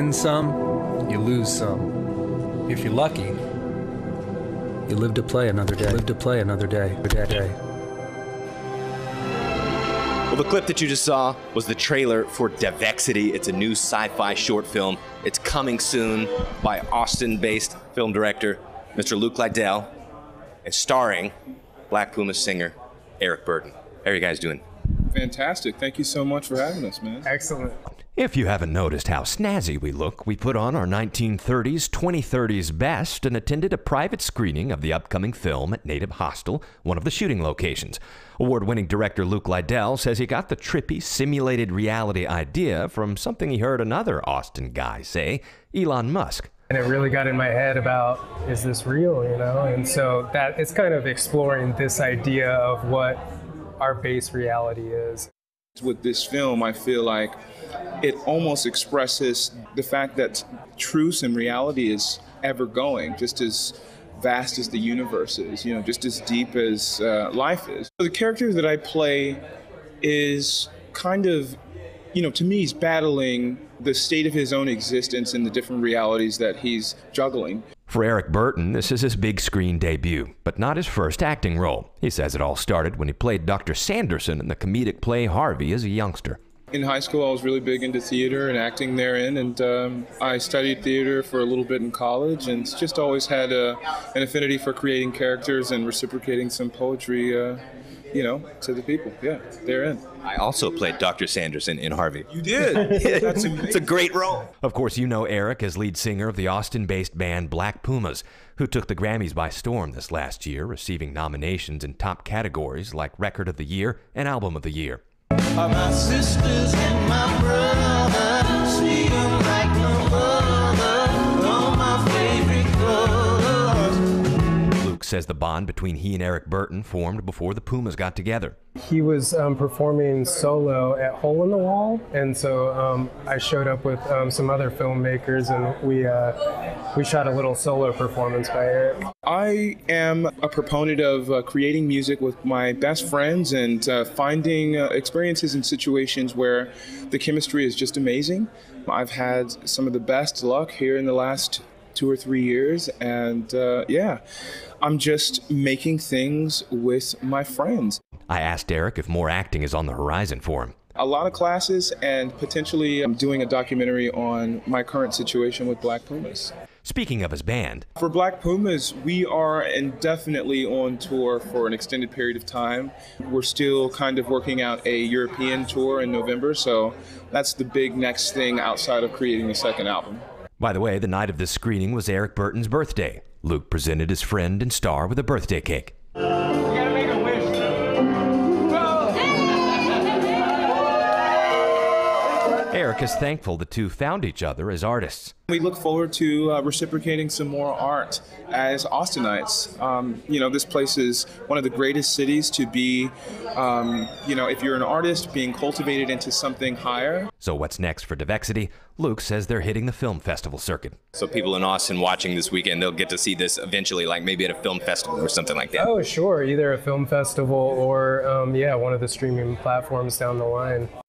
win some, you lose some. If you're lucky, you live to play another day. Live to play another day. Well, the clip that you just saw was the trailer for Devexity. It's a new sci-fi short film. It's coming soon by Austin-based film director, Mr. Luke Lidell, and starring Black Pumas singer Eric Burton. How are you guys doing? Fantastic. Thank you so much for having us, man. Excellent. If you haven't noticed how snazzy we look, we put on our 1930s, 2030s best and attended a private screening of the upcoming film at Native Hostel, one of the shooting locations. Award-winning director Luke Lidell says he got the trippy, simulated reality idea from something he heard another Austin guy say, Elon Musk. And it really got in my head about, is this real, you know? And so that it's kind of exploring this idea of what our base reality is. With this film, I feel like it almost expresses the fact that truth and reality is ever going, just as vast as the universe is, you know, just as deep as life is. So the character that I play is kind of, you know, to me, he's battling the state of his own existence and the different realities that he's juggling. For Eric Burton, this is his big screen debut, but not his first acting role. He says it all started when he played Dr. Sanderson in the comedic play Harvey as a youngster. In high school, I was really big into theater and acting therein, and I studied theater for a little bit in college, and just always had an affinity for creating characters and reciprocating some poetry, you know, to the people. Yeah, therein. I also played Dr. Sanderson in Harvey. You did? Yeah, That's amazing. it's a great role. Of course, you know Eric as lead singer of the Austin-based band Black Pumas, who took the Grammys by storm this last year, receiving nominations in top categories like Record of the Year and Album of the Year. My sisters and my brothers, see them like no other, all my favorite colors. Luke says the bond between he and Eric Burton formed before the Pumas got together. He was performing solo at Hole in the Wall, and so I showed up with some other filmmakers, and we shot a little solo performance by Eric. I am a proponent of creating music with my best friends and finding experiences and situations where the chemistry is just amazing. I've had some of the best luck here in the last 2 or 3 years, and yeah, I'm just making things with my friends. I asked Eric if more acting is on the horizon for him. A lot of classes, and potentially I'm doing a documentary on my current situation with Black Pumas. Speaking of his band, For Black Pumas, we are indefinitely on tour for an extended period of time. We're still kind of working out a European tour in November, so that's the big next thing outside of creating a second album. by the way, the night of this screening was Eric Burton's birthday. Luke presented his friend and star with a birthday cake. Eric is thankful the two found each other as artists. We look forward to reciprocating some more art as Austinites. You know, this place is one of the greatest cities to be, you know, if you're an artist, being cultivated into something higher. So what's next for Devexity? Luke says they're hitting the film festival circuit. So people in Austin watching this weekend, they'll get to see this eventually, like maybe at a film festival or something like that. Oh, sure. Either a film festival or, yeah, one of the streaming platforms down the line.